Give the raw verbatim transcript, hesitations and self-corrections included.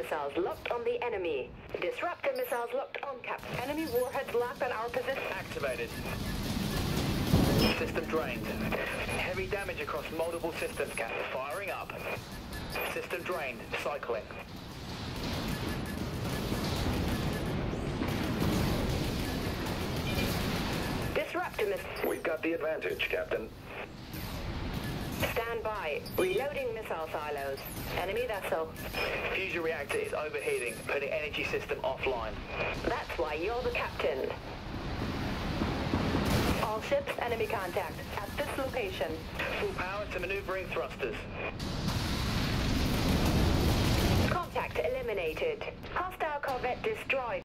missiles locked on the enemy. Disruptor missiles locked on Captain. Enemy warheads locked on our position. Activated. System drained. Heavy damage across multiple systems, Captain. Firing up. System drained. Cycling. Disruptor missiles. We've got the advantage, Captain. Stand by. Reloading missile silos. Enemy vessel. Fusion reactor is overheating, putting energy system offline. That's why you're the captain. All ships, enemy contact. At this location. Full power to maneuvering thrusters. Contact eliminated. Hostile corvette destroyed.